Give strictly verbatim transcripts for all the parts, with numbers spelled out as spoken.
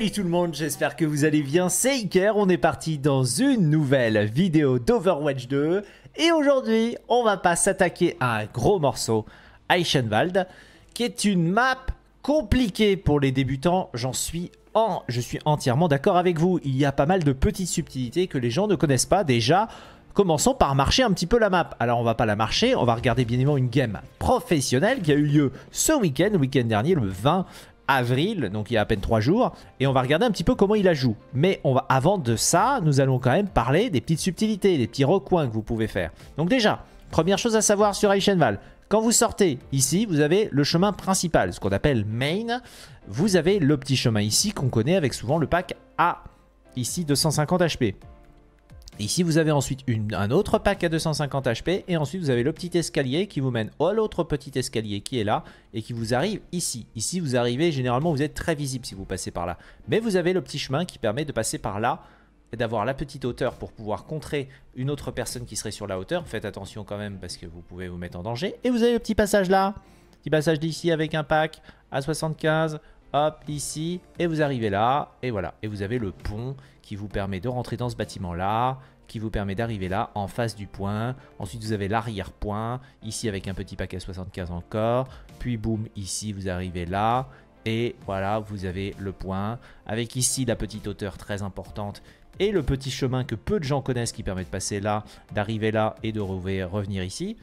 Salut tout le monde, j'espère que vous allez bien, c'est Iker, on est parti dans une nouvelle vidéo d'Overwatch deux. Et aujourd'hui, on va pas s'attaquer à un gros morceau, Eichenwald, qui est une map compliquée pour les débutants, j'en suis en... je suis entièrement d'accord avec vous. Il y a pas mal de petites subtilités que les gens ne connaissent pas déjà. Commençons par marcher un petit peu la map. Alors on va pas la marcher, on va regarder bien évidemment une game professionnelle qui a eu lieu ce week-end, le week-end dernier, le vingt avril, donc il y a à peine trois jours, et on va regarder un petit peu comment il la joue. Mais on va, avant de ça, nous allons quand même parler des petites subtilités, des petits recoins que vous pouvez faire. Donc déjà, première chose à savoir sur Eichenwald, quand vous sortez ici, vous avez le chemin principal, ce qu'on appelle main. Vous avez le petit chemin ici qu'on connaît avec souvent le pack A, ici deux cent cinquante H P. Ici, vous avez ensuite une, un autre pack à deux cent cinquante H P. Et ensuite, vous avez le petit escalier qui vous mène à l'autre petit escalier qui est là. Et qui vous arrive ici. Ici, vous arrivez, généralement, vous êtes très visible si vous passez par là. Mais vous avez le petit chemin qui permet de passer par là. Et d'avoir la petite hauteur pour pouvoir contrer une autre personne qui serait sur la hauteur. Faites attention quand même parce que vous pouvez vous mettre en danger. Et vous avez le petit passage là. Petit passage d'ici avec un pack à soixante-quinze. Hop, ici. Et vous arrivez là. Et voilà. Et vous avez le pont qui vous permet de rentrer dans ce bâtiment-là, qui vous permet d'arriver là, en face du point. Ensuite, vous avez l'arrière-point, ici avec un petit paquet soixante-quinze encore. Puis, boum, ici, vous arrivez là. Et voilà, vous avez le point. Avec ici, la petite hauteur très importante. Et le petit chemin que peu de gens connaissent qui permet de passer là, d'arriver là et de revenir ici.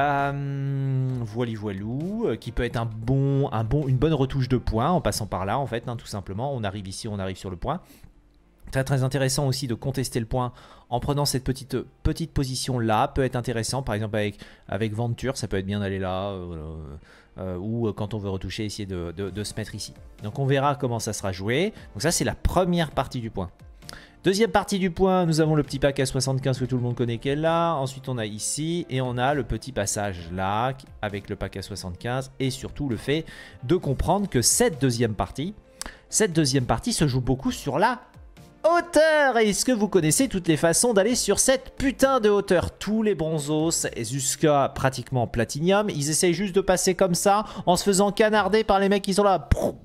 Euh, voili voilou, qui peut être un bon, un bon, une bonne retouche de point en passant par là, en fait, hein, tout simplement. On arrive ici, on arrive sur le point. Très très intéressant aussi de contester le point en prenant cette petite, petite position là, peut être intéressant par exemple avec, avec Venture, ça peut être bien d'aller là, euh, euh, ou quand on veut retoucher, essayer de, de, de se mettre ici. Donc on verra comment ça sera joué. Donc ça c'est la première partie du point. Deuxième partie du point, nous avons le petit pack à soixante-quinze que tout le monde connaît qui est là. Ensuite on a ici et on a le petit passage là avec le pack à soixante-quinze et surtout le fait de comprendre que cette deuxième partie, cette deuxième partie se joue beaucoup sur la hauteur. Est-ce que vous connaissez toutes les façons d'aller sur cette putain de hauteur? Tous les bronzos jusqu'à pratiquement platinium, ils essayent juste de passer comme ça en se faisant canarder par les mecs qui sont là.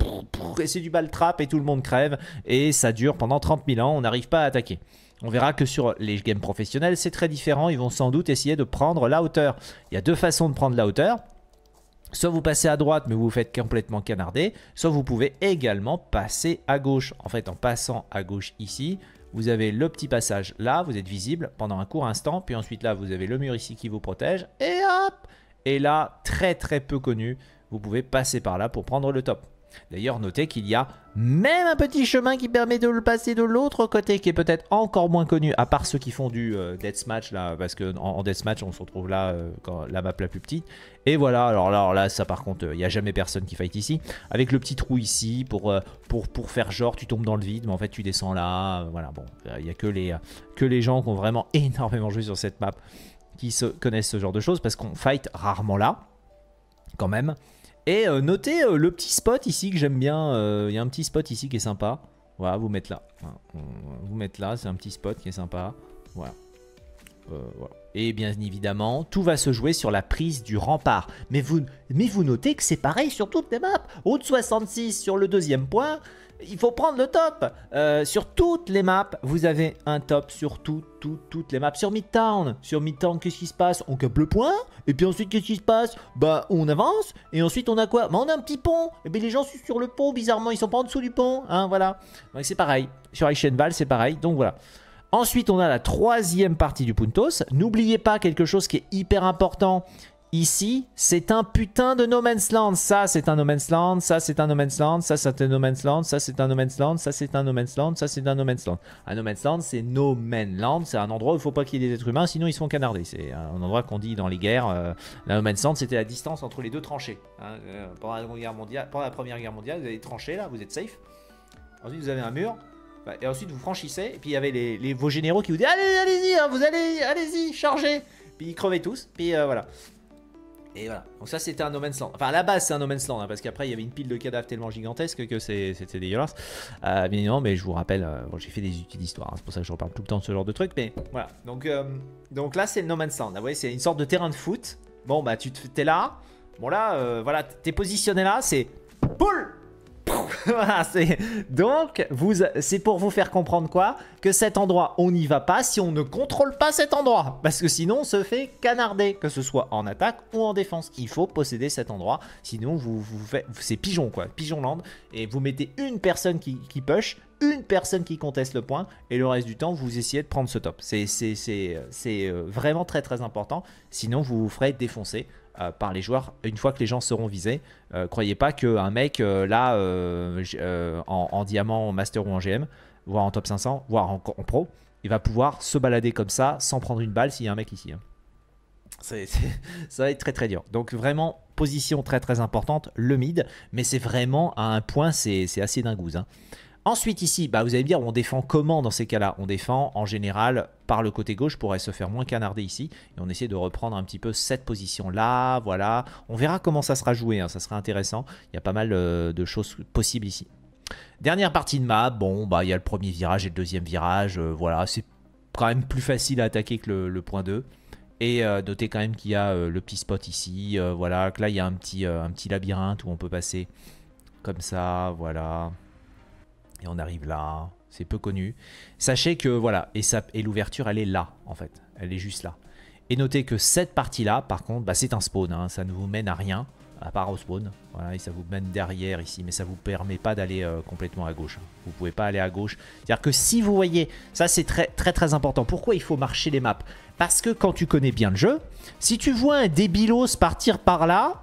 Et c'est du ball trap et tout le monde crève. Et ça dure pendant trente mille ans, on n'arrive pas à attaquer. On verra que sur les games professionnels, c'est très différent. Ils vont sans doute essayer de prendre la hauteur. Il y a deux façons de prendre la hauteur. Soit vous passez à droite, mais vous vous faites complètement canarder. Soit vous pouvez également passer à gauche. En fait, en passant à gauche ici, vous avez le petit passage là. Vous êtes visible pendant un court instant. Puis ensuite là, vous avez le mur ici qui vous protège. Et hop! Et là, très très peu connu, vous pouvez passer par là pour prendre le top. D'ailleurs, notez qu'il y a même un petit chemin qui permet de le passer de l'autre côté, qui est peut-être encore moins connu, à part ceux qui font du euh, deathmatch, là, parce qu'en en deathmatch, on se retrouve là, euh, quand la map la plus petite. Et voilà, alors là, alors là ça par contre, il euh, n'y a jamais personne qui fight ici. Avec le petit trou ici, pour, euh, pour, pour faire genre, tu tombes dans le vide, mais en fait, tu descends là. Euh, voilà, bon, il n'y a que les, euh, que les gens qui ont vraiment énormément joué sur cette map qui se, connaissent ce genre de choses, parce qu'on fight rarement là, quand même. Et euh, notez euh, le petit spot ici que j'aime bien. Il euh, y a un petit spot ici qui est sympa. Voilà, vous mettez là. Voilà, vous mettez là, c'est un petit spot qui est sympa. Voilà. Euh, voilà. Et bien évidemment, tout va se jouer sur la prise du rempart. Mais vous, mais vous notez que c'est pareil sur toutes les maps. Route soixante-six sur le deuxième point. Il faut prendre le top. Euh, sur toutes les maps, vous avez un top sur tout, tout, toutes les maps. Sur Midtown, sur Midtown, qu'est-ce qui se passe? On capte le point. Et puis ensuite, qu'est-ce qui se passe? Bah, on avance. Et ensuite, on a quoi? Bah, on a un petit pont. Et bien, les gens sont sur le pont. Bizarrement, ils sont pas en dessous du pont. Hein, voilà. Donc, c'est pareil. Sur Eichenwald, c'est pareil. Donc, voilà. Ensuite, on a la troisième partie du Puntos. N'oubliez pas quelque chose qui est hyper important. Ici, c'est un putain de No Man's Land. Ça, c'est un No Man's Land. Ça, c'est un No Man's Land. Ça, c'est un No Man's Land. Ça, c'est un No Man's Land. Ça, c'est un No Man's Land. Ça, c'est un No Man's Land. Un No Man's Land, c'est No Man Land. C'est un endroit où il ne faut pas qu'il y ait des êtres humains, sinon ils se font canarder. C'est un endroit qu'on dit dans les guerres. Euh, la No Man's Land, c'était la distance entre les deux tranchées. Hein, euh, pendant, la Seconde Guerre mondiale, pendant la Première Guerre mondiale, vous avez des tranchées là, vous êtes safe. Ensuite, vous avez un mur. Et ensuite, vous franchissez. Et puis, il y avait les, les, vos généraux qui vous disaient allez, allez-y, hein, vous allez, allez-y, chargez. Puis, ils crevaient tous. Puis, euh, voilà. Et voilà, donc ça c'était un No Man's Land. Enfin à la base c'est un No Man's Land hein, parce qu'après il y avait une pile de cadavres tellement gigantesque que c'était dégueulasse. Euh, bien évidemment, mais je vous rappelle, euh, bon, j'ai fait des études d'histoire, hein, c'est pour ça que je reparle tout le temps de ce genre de truc. Mais voilà, donc, euh, donc là c'est le No Man's Land. Vous voyez, c'est une sorte de terrain de foot. Bon bah tu t'es là, bon là, euh, voilà, t'es positionné là, c'est boule. Voilà, c'est... Donc, vous... c'est pour vous faire comprendre quoi? Que cet endroit, on n'y va pas si on ne contrôle pas cet endroit. Parce que sinon, on se fait canarder, que ce soit en attaque ou en défense. Il faut posséder cet endroit, sinon, vous, vous faites... c'est pigeon, quoi. Pigeon land. Et vous mettez une personne qui, qui push, une personne qui conteste le point, et le reste du temps, vous essayez de prendre ce top. C'est vraiment très, très important. Sinon, vous vous ferez défoncer. Euh, par les joueurs une fois que les gens seront visés. Euh, croyez pas qu'un mec euh, là euh, euh, en, en diamant, en master ou en G M, voire en top cinq cents, voire en, en pro, il va pouvoir se balader comme ça sans prendre une balle s'il y a un mec ici. Hein. C'est, c'est, ça va être très très dur. Donc vraiment position très très importante, le mid, mais c'est vraiment à un point, c'est assez dingouze. Hein. Ensuite ici, bah, vous allez me dire, on défend comment dans ces cas-là? On défend en général par le côté gauche, pourrait se faire moins canarder ici. Et on essaie de reprendre un petit peu cette position-là, voilà. On verra comment ça sera joué, hein, ça sera intéressant. Il y a pas mal euh, de choses possibles ici. Dernière partie de map, bon, bah il y a le premier virage et le deuxième virage, euh, voilà. C'est quand même plus facile à attaquer que le, le point deux. Et euh, notez quand même qu'il y a euh, le petit spot ici, euh, voilà. Que là, il y a un petit, euh, un petit labyrinthe où on peut passer comme ça, voilà. Et on arrive là, c'est peu connu. Sachez que voilà, et, ça, et l'ouverture elle est là en fait, elle est juste là. Et notez que cette partie là, par contre, bah, c'est un spawn, hein, ça ne vous mène à rien, à part au spawn. Voilà, et ça vous mène derrière ici, mais ça ne vous permet pas d'aller euh, complètement à gauche. Vous ne pouvez pas aller à gauche. C'est-à-dire que si vous voyez, ça c'est très très très important. Pourquoi il faut marcher les maps? Parce que quand tu connais bien le jeu, si tu vois un débilos partir par là,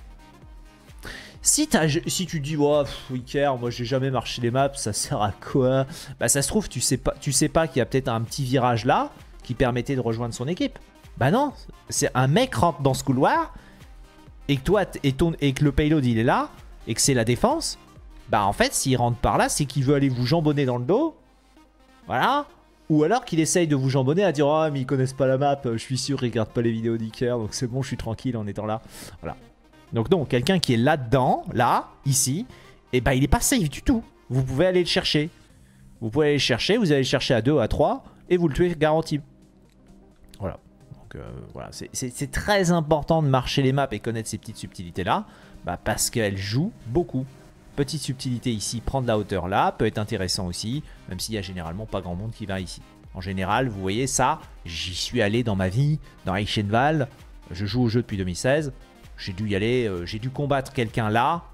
Si, as, si tu dis, oh, Iker, moi j'ai jamais marché les maps, ça sert à quoi? Bah ça se trouve, tu sais pas, tu sais pas qu'il y a peut-être un petit virage là qui permettait de rejoindre son équipe. Bah non, c'est un mec rentre dans ce couloir et que toi et, ton, et que le payload il est là et que c'est la défense. Bah en fait, s'il rentre par là, c'est qu'il veut aller vous jambonner dans le dos. Voilà. Ou alors qu'il essaye de vous jambonner à dire, oh mais ils connaissent pas la map, je suis sûr, ils regardent pas les vidéos d'Iker, donc c'est bon, je suis tranquille en étant là. Voilà. Donc non, quelqu'un qui est là-dedans, là, ici, et eh ben il n'est pas safe du tout. Vous pouvez aller le chercher. Vous pouvez aller le chercher, vous allez le chercher à deux, à trois, et vous le tuez garanti. Voilà. Donc euh, voilà, c'est très important de marcher les maps et connaître ces petites subtilités-là, bah, parce qu'elles jouent beaucoup. Petite subtilité ici, prendre la hauteur là, peut être intéressant aussi, même s'il y a généralement pas grand monde qui va ici. En général, vous voyez ça, j'y suis allé dans ma vie, dans Eichenwald, je joue au jeu depuis deux mille seize. J'ai dû y aller, euh, j'ai dû combattre quelqu'un là,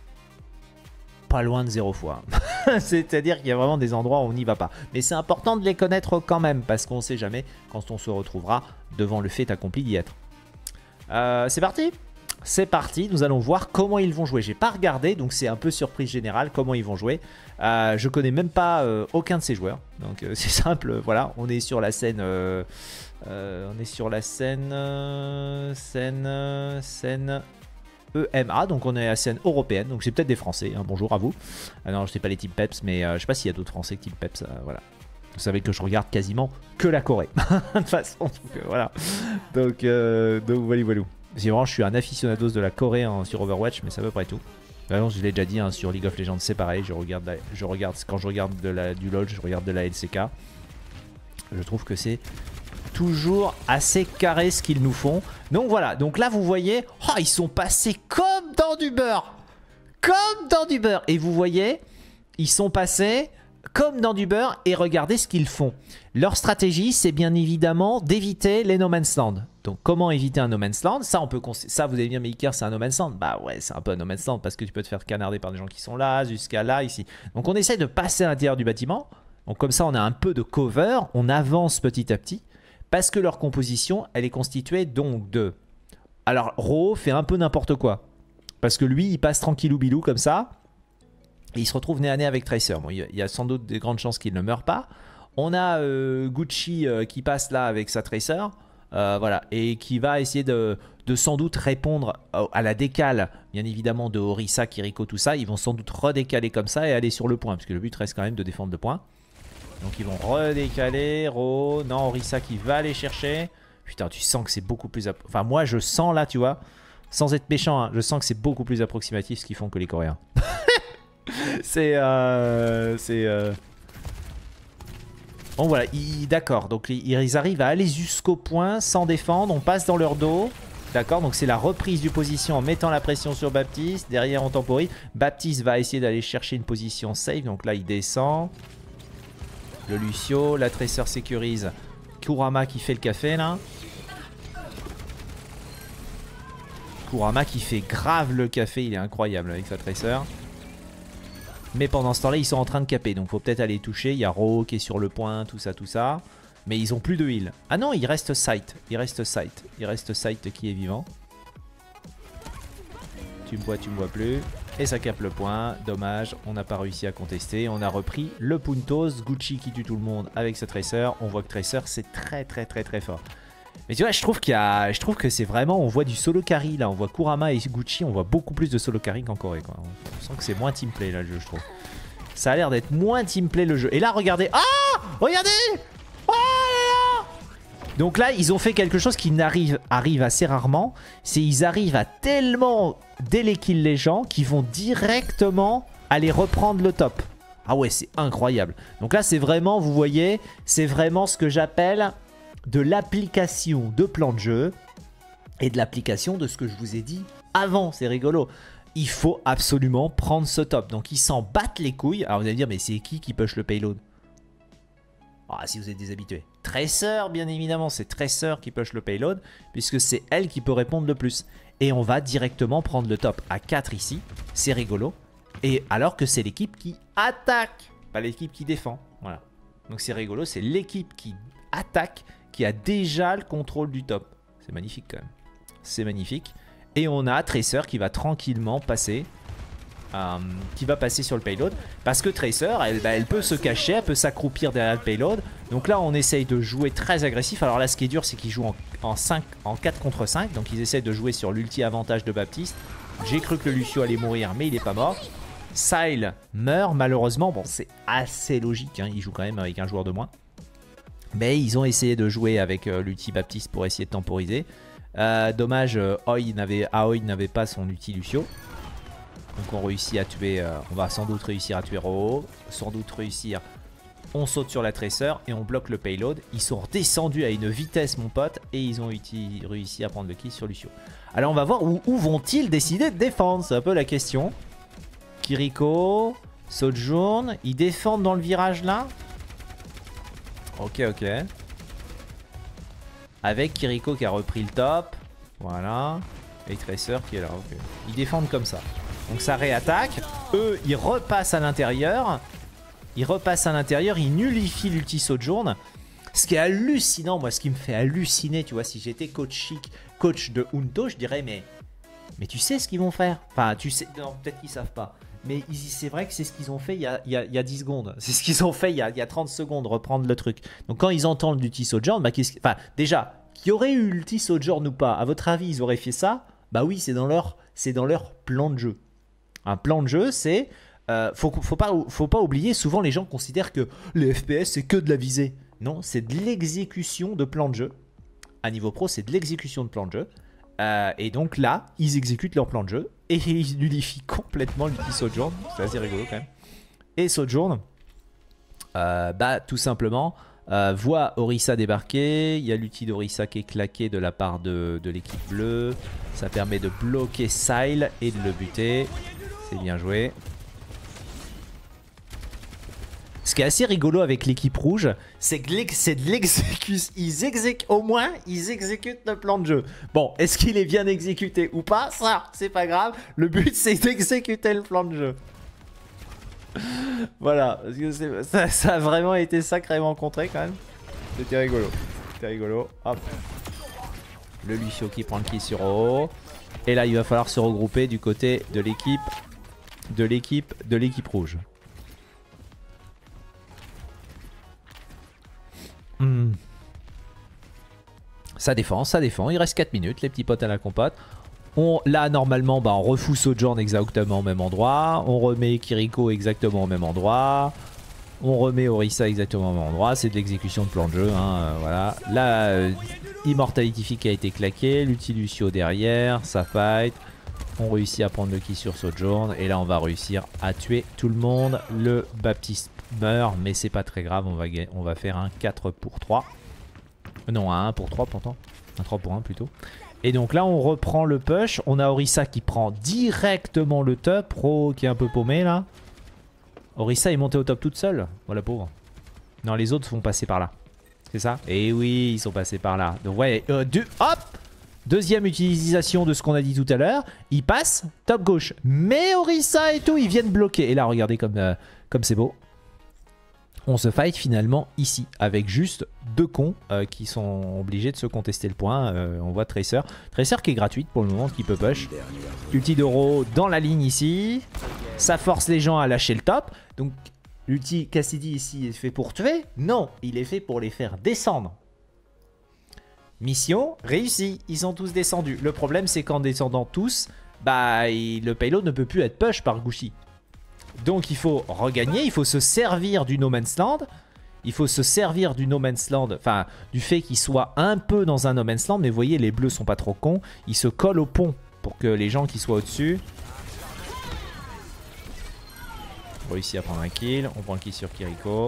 pas loin de zéro fois. C'est-à-dire qu'il y a vraiment des endroits où on n'y va pas. Mais c'est important de les connaître quand même, parce qu'on ne sait jamais quand on se retrouvera devant le fait accompli d'y être. Euh, c'est parti? C'est parti, nous allons voir comment ils vont jouer. J'ai pas regardé, donc c'est un peu surprise générale comment ils vont jouer. Euh, je connais même pas euh, aucun de ces joueurs, donc euh, c'est simple, voilà, on est sur la scène... Euh, Euh, on est sur la scène, euh, scène, euh, scène E M A, donc on est à la scène européenne, donc c'est peut-être des Français, hein, bonjour à vous. Ah non, je sais pas les Team Peps, mais euh, je sais pas s'il y a d'autres Français que Team Peps, euh, voilà. Vous savez que je regarde quasiment que la Corée, de toute façon, donc, euh, voilà. Donc, euh, donc voilà, voilà. Vraiment, je suis un aficionados de la Corée hein, sur Overwatch, mais c'est à peu près tout. Vraiment, je l'ai déjà dit, hein, sur League of Legends, c'est pareil, je regarde, la, je regarde, quand je regarde de la, du LoL, je regarde de la L C K. Je trouve que c'est toujours assez carré ce qu'ils nous font. Donc voilà, donc là vous voyez, oh, ils sont passés comme dans du beurre. Comme dans du beurre. Et vous voyez, ils sont passés comme dans du beurre et regardez ce qu'ils font. Leur stratégie, c'est bien évidemment d'éviter les No Man's Land. Donc comment éviter un No Man's Land? Ça, on peut ça vous allez dire, mais Iker, c'est un No Man's Land. Bah ouais, c'est un peu un No Man's Land parce que tu peux te faire canarder par des gens qui sont là, jusqu'à là, ici. Donc on essaie de passer à l'intérieur du bâtiment. Donc comme ça, on a un peu de cover, on avance petit à petit. Parce que leur composition, elle est constituée donc de... Alors, Ro fait un peu n'importe quoi. Parce que lui, il passe tranquillou bilou comme ça. Et il se retrouve nez à nez avec Tracer. Bon, il y a sans doute de grandes chances qu'il ne meure pas. On a euh, Gucci euh, qui passe là avec sa Tracer. Euh, voilà. Et qui va essayer de, de sans doute répondre à la décale, bien évidemment, de Orisa, Kiriko, tout ça. Ils vont sans doute redécaler comme ça et aller sur le point. Parce que le but reste quand même de défendre le point. Donc ils vont redécaler, Ro, non, Orisa qui va aller chercher. Putain, tu sens que c'est beaucoup plus... Enfin, moi, je sens là, tu vois, sans être méchant, hein, je sens que c'est beaucoup plus approximatif ce qu'ils font que les Coréens. c'est... Euh, c'est... Euh... Bon, voilà, d'accord. Donc, ils arrivent à aller jusqu'au point sans défendre. On passe dans leur dos. D'accord, donc c'est la reprise du position en mettant la pression sur Baptiste. Derrière, on temporise. Baptiste va essayer d'aller chercher une position safe. Donc là, il descend. Le Lucio, la Tracer sécurise. Kurama qui fait le café là. Kurama qui fait grave le café. Il est incroyable avec sa Tracer. Mais pendant ce temps-là, ils sont en train de caper. Donc faut peut-être aller toucher. Il y a Ro qui est sur le point, tout ça, tout ça. Mais ils ont plus de heal. Ah non, il reste Sight. Il reste Sight. Il reste Sight qui est vivant. Tu me vois, tu me vois plus. Et ça capte le point. Dommage, on n'a pas réussi à contester. On a repris le Puntos. Gucci qui tue tout le monde avec ce Tracer. On voit que Tracer, c'est très très très très fort. Mais tu vois, je trouve qu'il y a, je trouve que c'est vraiment, on voit du solo carry là. On voit Kurama et Gucci, on voit beaucoup plus de solo carry qu'en Corée, quoi. On sent que c'est moins teamplay là le jeu, je trouve. Ça a l'air d'être moins teamplay le jeu. Et là, regardez. Ah, regardez. Oh là là. Donc là, ils ont fait quelque chose qui n'arrive arrive assez rarement. C'est ils arrivent à tellement déléquiller les gens qu'ils vont directement aller reprendre le top. Ah ouais, c'est incroyable. Donc là, c'est vraiment, vous voyez, c'est vraiment ce que j'appelle de l'application de plan de jeu et de l'application de ce que je vous ai dit avant. C'est rigolo. Il faut absolument prendre ce top. Donc ils s'en battent les couilles. Alors vous allez me dire, mais c'est qui qui push le payload? Ah, si vous êtes déshabitué. Tracer, bien évidemment, c'est Tracer qui push le payload, puisque c'est elle qui peut répondre le plus. Et on va directement prendre le top à quatre ici. C'est rigolo. Et alors que c'est l'équipe qui attaque, pas l'équipe qui défend. Voilà. Donc c'est rigolo, c'est l'équipe qui attaque qui a déjà le contrôle du top. C'est magnifique quand même. C'est magnifique. Et on a Tracer qui va tranquillement passer. Euh, qui va passer sur le payload. Parce que Tracer, elle, bah, elle peut se cacher, elle peut s'accroupir derrière le payload. Donc là, on essaye de jouer très agressif. Alors là, ce qui est dur, c'est qu'ils jouent en, en, cinq, en quatre contre cinq. Donc ils essayent de jouer sur l'ulti avantage de Baptiste. J'ai cru que le Lucio allait mourir, mais il n'est pas mort. Sile meurt malheureusement. Bon, c'est assez logique, hein. Il joue quand même avec un joueur de moins. Mais ils ont essayé de jouer avec euh, l'ulti Baptiste pour essayer de temporiser. Euh, dommage, euh, Aoi n'avait pas son ulti Lucio. Donc on réussit à tuer, euh, on va sans doute réussir à tuer Ro, sans doute réussir. On saute sur la Tracer et on bloque le payload. Ils sont redescendus à une vitesse, mon pote, et ils ont réussi à prendre le kill sur Lucio. Alors on va voir où, où vont-ils décider de défendre, c'est un peu la question. Kiriko, Sojourn, ils défendent dans le virage là. Ok, ok. Avec Kiriko qui a repris le top. Voilà. Et Tracer qui est là. Ok. Ils défendent comme ça. Donc ça réattaque. Eux, ils repassent à l'intérieur. Ils repassent à l'intérieur. Ils nullifient l'ulti Sojourn. Ce qui est hallucinant, moi, ce qui me fait halluciner, tu vois, si j'étais coach chic, coach de Hunto, je dirais, mais, mais tu sais ce qu'ils vont faire. Enfin, tu sais, non, peut-être qu'ils savent pas. Mais c'est vrai que c'est ce qu'ils ont fait il y a, il y a, il y a dix secondes. C'est ce qu'ils ont fait il y, a, il y a trente secondes, reprendre le truc. Donc quand ils entendent l'ulti Sojourn, bah, qu'est-ce, enfin, déjà, qu'il y aurait eu l'ulti Sojourn ou pas, à votre avis, ils auraient fait ça? Bah oui, c'est dans leur, c'est dans leur plan de jeu. Un plan de jeu, c'est... Euh, faut, faut, pas, faut pas oublier, souvent les gens considèrent que les F P S, c'est que de la visée. Non, c'est de l'exécution de plan de jeu. À niveau pro, c'est de l'exécution de plan de jeu. Euh, et donc là, ils exécutent leur plan de jeu et ils nullifient complètement l'ulti Sojourn. C'est assez rigolo quand même. Et Sojourn, euh, bah tout simplement, euh, voit Orisa débarquer. Il y a l'ulti d'Orisa qui est claqué de la part de, de l'équipe bleue. Ça permet de bloquer Sile et de le buter. C'est bien joué. Ce qui est assez rigolo avec l'équipe rouge, c'est que c'est de l'exécution. Ils exécutent, au moins, ils exécutent le plan de jeu. Bon, est-ce qu'il est bien exécuté ou pas? Ça, c'est pas grave. Le but, c'est d'exécuter le plan de jeu. Voilà, parce que ça, ça a vraiment été sacrément contré quand même. C'était rigolo. C'était rigolo. Hop. Le Lucio qui prend le kill sur O. Et là, il va falloir se regrouper du côté de l'équipe, de l'équipe, de l'équipe rouge. Hmm. Ça défend, ça défend. Il reste quatre minutes, les petits potes à la compote. On, là, normalement, bah, on refout Sojourn exactement au même endroit. On remet Kiriko exactement au même endroit. On remet Orisa exactement au même endroit. C'est de l'exécution de plan de jeu. Hein, euh, voilà. Là, euh, Immortality qui a été claqué. L'ulti Lucio derrière. Ça fight. On réussit à prendre le kill sur Sojourn. Et là, on va réussir à tuer tout le monde. Le Baptiste meurt, mais c'est pas très grave. On va, on va faire un quatre pour trois. Non, un un pour trois pourtant. Un trois pour un plutôt. Et donc là on reprend le push. On a Orisa qui prend directement le top. Pro qui est un peu paumé là. Orisa est montée au top toute seule. Voilà pauvre. Non, les autres vont passer par là. C'est ça? Et oui, ils sont passés par là. Donc ouais, euh, deux, hop! Deuxième utilisation de ce qu'on a dit tout à l'heure. Ils passent top gauche. Mais Orisa et tout, ils viennent bloquer. Et là, regardez comme euh, comme c'est beau. On se fight finalement ici. Avec juste deux cons euh, qui sont obligés de se contester le point. Euh, on voit Tracer. Tracer qui est gratuite pour le moment, qui peut push. Ulti d'Oro dans la ligne ici. Ça force les gens à lâcher le top. Donc l'ulti Cassidy ici est fait pour tuer? Non, il est fait pour les faire descendre. Mission réussie, ils sont tous descendus. Le problème c'est qu'en descendant tous, bah il, le payload ne peut plus être push par Gucci. Donc il faut regagner, il faut se servir du No Man's Land. Il faut se servir du No Man's Land, enfin du fait qu'il soit un peu dans un No Man's Land. Mais vous voyez, les bleus sont pas trop cons. Ils se collent au pont pour que les gens qui soient au-dessus... On réussit à prendre un kill, on prend le kill sur Kiriko.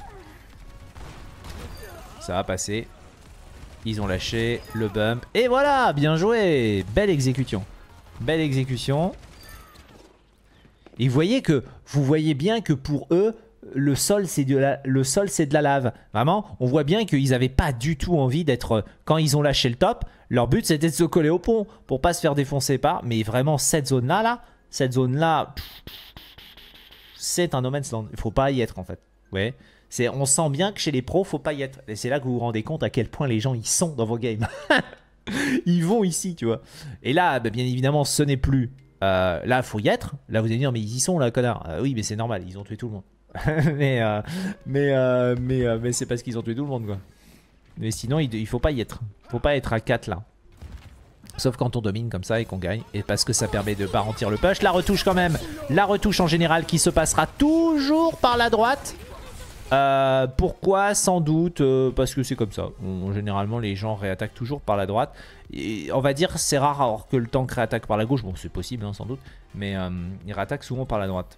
Ça va passer. Ils ont lâché le bump. Et voilà, bien joué. Belle exécution. Belle exécution. Et vous voyez que, vous voyez bien que pour eux, le sol c'est de la, le sol c'est de la lave. Vraiment, on voit bien qu'ils n'avaient pas du tout envie d'être, quand ils ont lâché le top, leur but c'était de se coller au pont pour pas se faire défoncer par. Mais vraiment cette zone là, là, cette zone là, c'est un no man's land. Il faut pas y être en fait. Ouais. C'est, on sent bien que chez les pros, faut pas y être. Et c'est là que vous vous rendez compte à quel point les gens ils sont dans vos games. Ils vont ici, tu vois. Et là, bah, bien évidemment, ce n'est plus. Euh, là, faut y être. Là, vous allez dire, mais ils y sont là, connard. Euh, oui, mais c'est normal, ils ont tué tout le monde. mais euh, mais euh, mais, euh, mais c'est parce qu'ils ont tué tout le monde, quoi. Mais sinon, il, il faut pas y être. Faut pas être à quatre là. Sauf quand on domine comme ça et qu'on gagne. Et parce que ça permet de garantir le push. La retouche quand même. La retouche en général qui se passera toujours par la droite. Euh, pourquoi? Sans doute euh, parce que c'est comme ça. On, généralement les gens réattaquent toujours par la droite. Et on va dire c'est rare alors que le tank réattaque par la gauche. Bon c'est possible hein, sans doute. Mais euh, ils réattaquent souvent par la droite.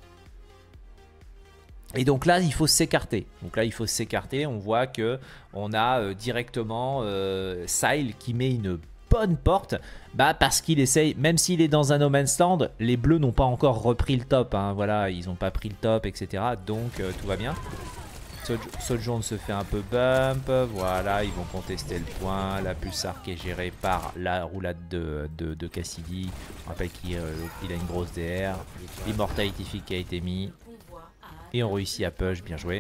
Et donc là il faut s'écarter. Donc là il faut s'écarter. On voit que on a euh, directement euh, Sile qui met une bonne porte. Bah parce qu'il essaye, même s'il est dans un no man's land, les bleus n'ont pas encore repris le top. Hein, voilà, ils n'ont pas pris le top, et cetera. Donc euh, tout va bien. Sojourn se fait un peu bump, voilà, ils vont contester le point. La pulsar qui est gérée par la roulade de, de, de Cassidy. On rappelle qu'il euh, il a une grosse D R. Immortality Fick qui a été mis. Et on réussit à push, bien joué.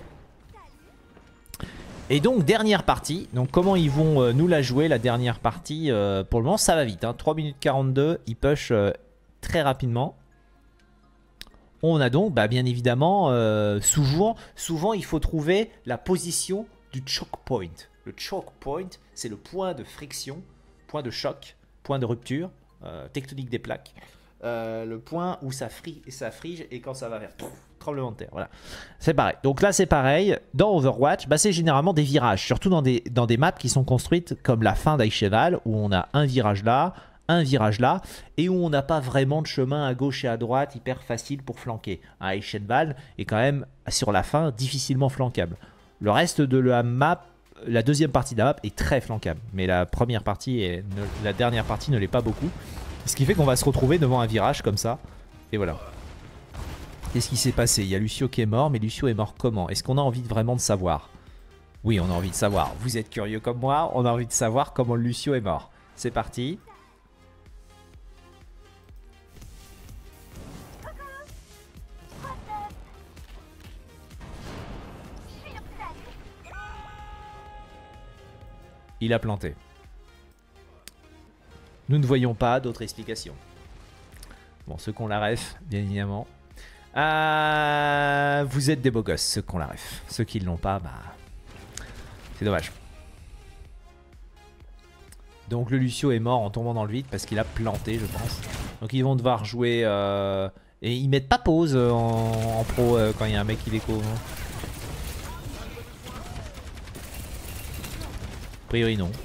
Et donc dernière partie, donc comment ils vont euh, nous la jouer la dernière partie, euh, pour le moment ça va vite, hein, trois minutes quarante-deux, ils push euh, très rapidement. On a donc bah, bien évidemment, euh, souvent, souvent il faut trouver la position du choke point. Le choke point c'est le point de friction, point de choc, point de rupture, euh, tectonique des plaques. Euh, le point où ça, fri ça frige et quand ça va vers pouf, tremblement de terre, voilà. C'est pareil. Donc là c'est pareil, dans Overwatch, bah, c'est généralement des virages, surtout dans des, dans des maps qui sont construites comme la fin d'Aïcheval, où on a un virage là, un virage là, et où on n'a pas vraiment de chemin à gauche et à droite hyper facile pour flanquer. Un Aïcheval est quand même, sur la fin, difficilement flancable. Le reste de la map, la deuxième partie de la map est très flancable, mais la première partie et la dernière partie ne l'est pas beaucoup. Ce qui fait qu'on va se retrouver devant un virage comme ça. Et voilà. Qu'est-ce qui s'est passé? Il y a Lucio qui est mort, mais Lucio est mort comment? Est-ce qu'on a envie de vraiment de savoir? Oui, on a envie de savoir. Vous êtes curieux comme moi, on a envie de savoir comment Lucio est mort. C'est parti. Il a planté. Nous ne voyons pas d'autres explications. Bon, ceux qui ont la ref, bien évidemment. Euh, vous êtes des beaux gosses, ceux qui ont la ref. Ceux qui ne l'ont pas, bah... c'est dommage. Donc le Lucio est mort en tombant dans le vide parce qu'il a planté, je pense. Donc ils vont devoir jouer... Euh... Et ils mettent pas pause en, en pro euh, quand il y a un mec qui déco. A priori non.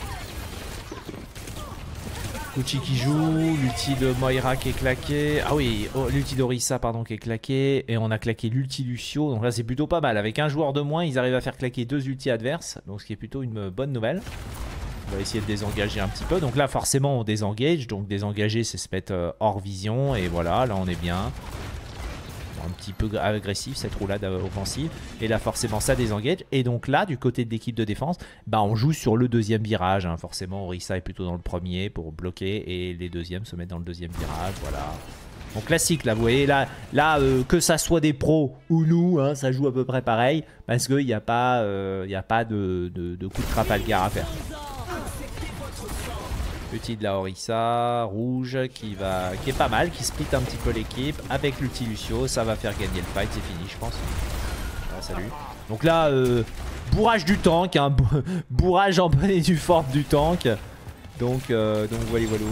Gucci qui joue, l'ulti de Moira qui est claqué. Ah oui, oh, l'ulti d'Orisa pardon qui est claqué. Et on a claqué l'ulti Lucio. Donc là c'est plutôt pas mal. Avec un joueur de moins, ils arrivent à faire claquer deux ultis adverses. Donc ce qui est plutôt une bonne nouvelle. On va essayer de désengager un petit peu. Donc là, forcément, on désengage. Donc désengager, c'est se mettre euh, hors vision. Et voilà, là, on est bien. Un petit peu agressif, cette roulade offensive. Et là, forcément, ça désengage. Et donc là, du côté de l'équipe de défense, bah, on joue sur le deuxième virage. Hein. Forcément, Orisa est plutôt dans le premier pour bloquer. Et les deuxièmes se mettent dans le deuxième virage. Voilà. Donc classique, là, vous voyez, là, là euh, que ça soit des pros ou nous, hein, ça joue à peu près pareil. Parce qu'il n'y a pas, euh, y a pas de, de, de coup de Trafalgar à faire. Petit de la Orisa, rouge, qui, va, qui est pas mal, qui split un petit peu l'équipe. Avec l'ulti Lucio, ça va faire gagner le fight, c'est fini, je pense. Ah, salut. Donc là, euh, bourrage du tank, hein, bourrage en bonne et due forme du tank. Donc, euh, donc voilà, voilà.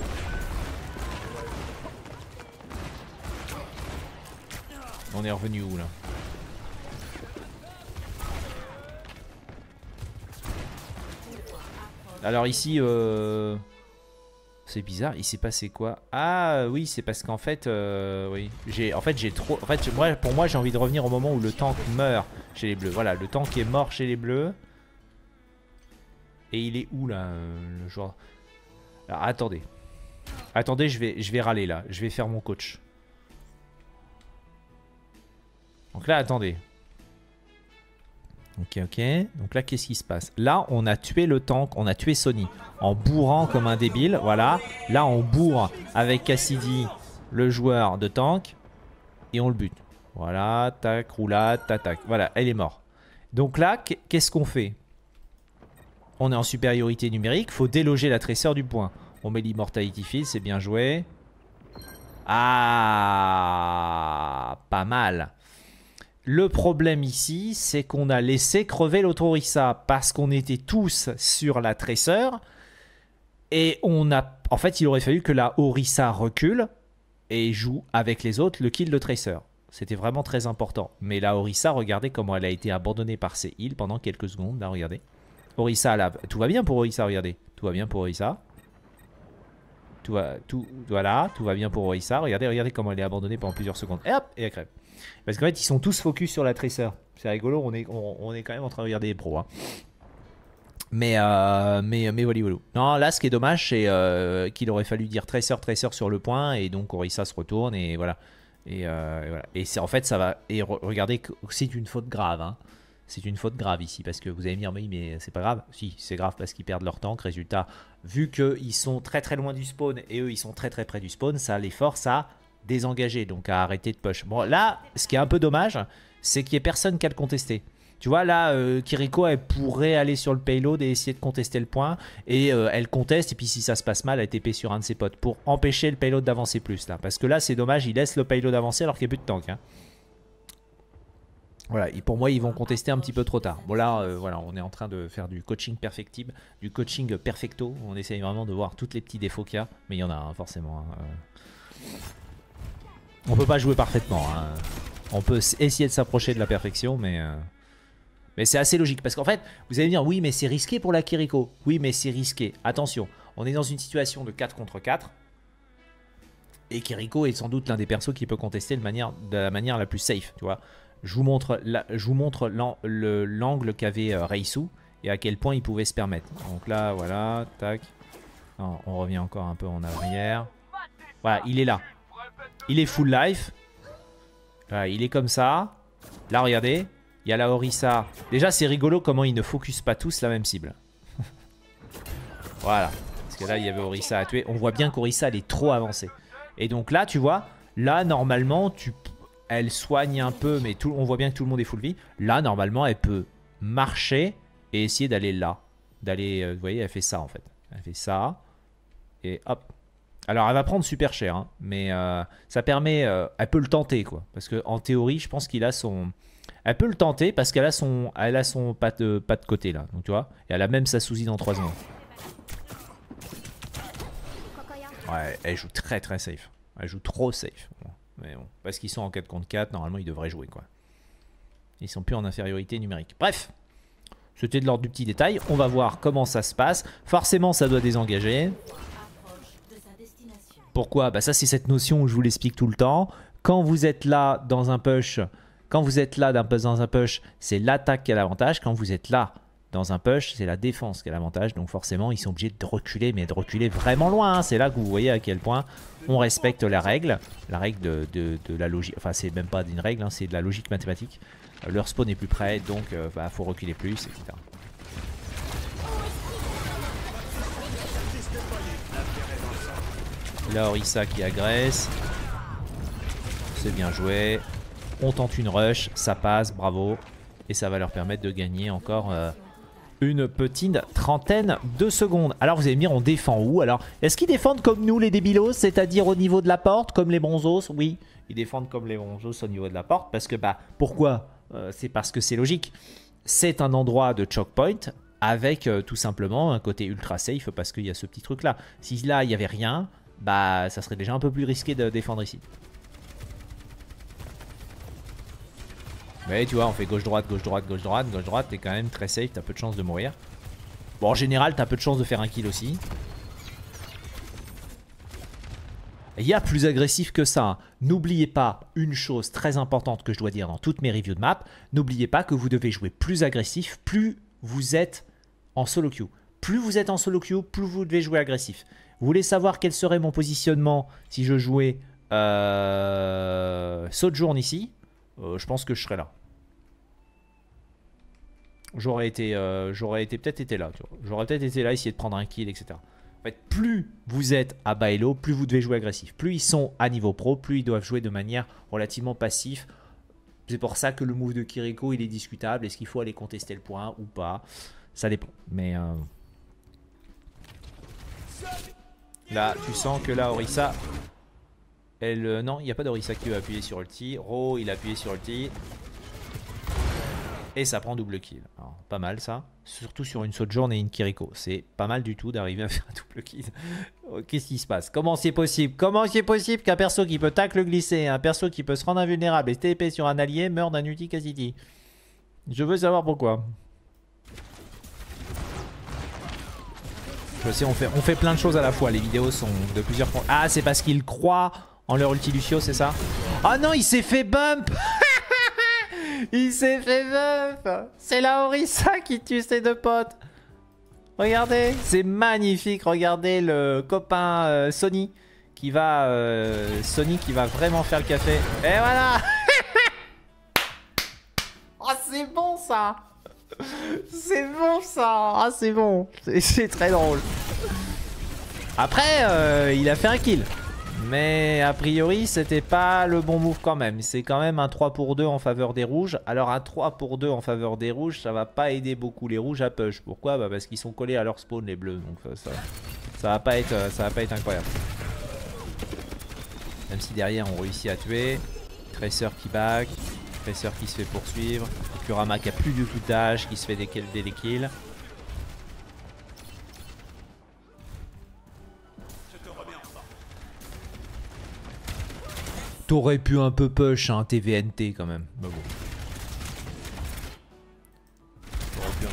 On est revenu où là? Alors ici, euh... c'est bizarre, il s'est passé quoi? Ah oui, c'est parce qu'en fait, euh, oui, j'ai, en fait, j'ai trop, en fait, moi, pour moi, j'ai envie de revenir au moment où le tank meurt chez les bleus. Voilà, le tank est mort chez les bleus. Et il est où là, le joueur? Alors attendez, attendez, je vais, je vais râler là, je vais faire mon coach. Donc là, attendez. Ok, ok. Donc là, qu'est-ce qui se passe? Là, on a tué le tank, on a tué Sony en bourrant comme un débile. Voilà. Là, on bourre avec Cassidy, le joueur de tank. Et on le bute. Voilà. Tac, roulade, tac, tac. Voilà, elle est morte. Donc là, qu'est-ce qu'on fait? On est en supériorité numérique. Faut déloger la tresseur du point. On met l'immortality field, c'est bien joué. Ah, pas mal. Le problème ici, c'est qu'on a laissé crever l'autre Orisa parce qu'on était tous sur la tresseur. Et on a... En fait, il aurait fallu que la Orisa recule et joue avec les autres le kill de tresseur. C'était vraiment très important. Mais la Orisa, regardez comment elle a été abandonnée par ses heals pendant quelques secondes. Là, regardez. Orisa, là, tout va bien pour Orisa, regardez. Tout va bien pour Orisa. Tout va, tout, voilà, tout va bien pour Orisa. Regardez, regardez comment elle est abandonnée pendant plusieurs secondes. Et hop, et elle crève. Parce qu'en fait, ils sont tous focus sur la tresseur. C'est rigolo, on est, on, on est quand même en train de regarder les pros. Hein. Mais, euh, mais, mais voilà, voilà. Non, là, ce qui est dommage, c'est euh, qu'il aurait fallu dire tresseur, tresseur sur le point. Et donc, Orisa se retourne et voilà. Et, euh, et voilà. Et c'est en fait, ça va. Et re, regardez, c'est une faute grave. Hein. C'est une faute grave ici. Parce que vous allez me dire, oui, mais c'est pas grave. Si, c'est grave parce qu'ils perdent leur tank. Résultat, vu qu'ils sont très très loin du spawn et eux, ils sont très très près du spawn, ça les force à désengager, donc à arrêter de push. Bon, là, ce qui est un peu dommage, c'est qu'il n'y ait personne qui a le contesté. Tu vois, là, euh, Kiriko, elle pourrait aller sur le payload et essayer de contester le point. Et euh, elle conteste, et puis si ça se passe mal, elle T P sur un de ses potes pour empêcher le payload d'avancer plus, là. Parce que là, c'est dommage, il laisse le payload avancer alors qu'il n'y a plus de tank. Hein. Voilà, et pour moi, ils vont contester un petit peu trop tard. Bon, là, euh, voilà, on est en train de faire du coaching perfectible, du coaching perfecto. On essaye vraiment de voir tous les petits défauts qu'il y a. Mais il y en a, hein, forcément. Hein. On peut pas jouer parfaitement. Hein. On peut essayer de s'approcher de la perfection, mais, euh... mais c'est assez logique. Parce qu'en fait, vous allez me dire, oui, mais c'est risqué pour la Kiriko. Oui, mais c'est risqué. Attention, on est dans une situation de quatre contre quatre. Et Kiriko est sans doute l'un des persos qui peut contester de, manière, de la manière la plus safe. Tu vois. Je vous montre l'angle qu'avait euh, Reisu et à quel point il pouvait se permettre. Donc là, voilà, tac. Non, on revient encore un peu en arrière. Voilà, il est là. Il est full life. Voilà, il est comme ça. Là, regardez. Il y a la Orisa. Déjà, c'est rigolo comment ils ne focusent pas tous la même cible. Voilà. Parce que là, il y avait Orisa à tuer. On voit bien qu'Orisa, elle est trop avancée. Et donc là, tu vois, là, normalement, tu, elle soigne un peu, mais tout, on voit bien que tout le monde est full vie. Là, normalement, elle peut marcher et essayer d'aller là. D'aller, euh, vous voyez, elle fait ça, en fait. Elle fait ça. Et hop. Alors, elle va prendre super cher, hein, mais euh, ça permet... Euh, elle peut le tenter, quoi. Parce qu'en théorie, je pense qu'il a son... Elle peut le tenter parce qu'elle a son, elle a son pas de, pas de côté, là. Donc, tu vois, et elle a même sa Suzy dans trois secondes. Ouais, elle joue très, très safe. Elle joue trop safe. Bon, mais bon, parce qu'ils sont en quatre contre quatre, normalement, ils devraient jouer, quoi. Ils sont plus en infériorité numérique. Bref, c'était de l'ordre du petit détail. On va voir comment ça se passe. Forcément, ça doit désengager. Pourquoi? Bah ça, c'est cette notion où je vous l'explique tout le temps. Quand vous êtes là dans un push, quand vous êtes là dans un push, c'est l'attaque qui a l'avantage. Quand vous êtes là dans un push, c'est la défense qui a l'avantage. Donc forcément, ils sont obligés de reculer, mais de reculer vraiment loin. Hein. C'est là que vous voyez à quel point on respecte la règle. La règle de, de, de la logique. Enfin, c'est même pas une règle, hein, c'est de la logique mathématique. Euh, leur spawn est plus près, donc il euh, bah, faut reculer plus, et cetera. Là, Orisa qui agresse. C'est bien joué. On tente une rush, ça passe, bravo. Et ça va leur permettre de gagner encore euh, une petite trentaine de secondes. Alors vous allez me dire, on défend où? Alors, est-ce qu'ils défendent comme nous les débilos, c'est-à-dire au niveau de la porte, comme les bronzos? Oui, ils défendent comme les bronzos au niveau de la porte. Parce que, bah, pourquoi euh, c'est parce que c'est logique. C'est un endroit de choke point avec euh, tout simplement un côté ultra safe parce qu'il y a ce petit truc-là. Si là, il n'y avait rien, bah, ça serait déjà un peu plus risqué de défendre ici. Mais tu vois, on fait gauche-droite, gauche-droite, gauche-droite, gauche-droite, t'es quand même très safe, t'as peu de chances de mourir. Bon, en général, t'as peu de chances de faire un kill aussi. Il y a plus agressif que ça. Hein. N'oubliez pas une chose très importante que je dois dire dans toutes mes reviews de map. N'oubliez pas que vous devez jouer plus agressif, plus vous êtes en solo queue. Plus vous êtes en solo queue, plus vous devez jouer agressif. Vous voulez savoir quel serait mon positionnement si je jouais euh, Sojourn ici? Euh, je pense que je serais là. J'aurais été, euh, j'aurais été peut-être été là. J'aurais peut-être été là, essayer de prendre un kill, et cetera. En fait, plus vous êtes à bas elo, plus vous devez jouer agressif. Plus ils sont à niveau pro, plus ils doivent jouer de manière relativement passive. C'est pour ça que le move de Kiriko, il est discutable. Est-ce qu'il faut aller contester le point ou pas? Ça dépend. Mais euh... là, tu sens que là, Orisa... Elle, euh, non, il n'y a pas d'Orisa qui va appuyer sur ulti. Ro, il a appuyé sur ulti. Et ça prend double kill. Alors, pas mal ça. Surtout sur une Sojourn et une Kiriko. C'est pas mal du tout d'arriver à faire un double kill. Qu'est-ce qui se passe? Comment c'est possible? Comment c'est possible qu'un perso qui peut tacle glisser, un perso qui peut se rendre invulnérable et T P sur un allié meurt d'un ulti Cassidy? Je veux savoir pourquoi. Je sais, on fait, on fait plein de choses à la fois. Les vidéos sont de plusieurs points. Ah, c'est parce qu'ils croient en leur ulti Lucio, c'est ça? Ah non, il s'est fait bump. Il s'est fait bump. C'est la Orisa qui tue ses deux potes. Regardez, c'est magnifique. Regardez le copain euh, Sony qui va euh, Sony qui va vraiment faire le café. Et voilà. Oh, c'est bon ça. C'est bon ça. Ah, c'est bon. C'est très drôle. Après, euh, il a fait un kill. Mais a priori, c'était pas le bon move quand même. C'est quand même un trois pour deux en faveur des rouges. Alors un trois pour deux en faveur des rouges, ça va pas aider beaucoup les rouges à push. Pourquoi? Bah parce qu'ils sont collés à leur spawn les bleus. Donc ça, ça va pas être, ça va pas être incroyable. Même si derrière on réussit à tuer. Tracer qui back. Tracer qui se fait poursuivre. Kurama qui a plus du tout de dash, qui se fait des, des, des kills. T'aurais pu un peu push, hein, T V N T quand même. Bah bon. Pu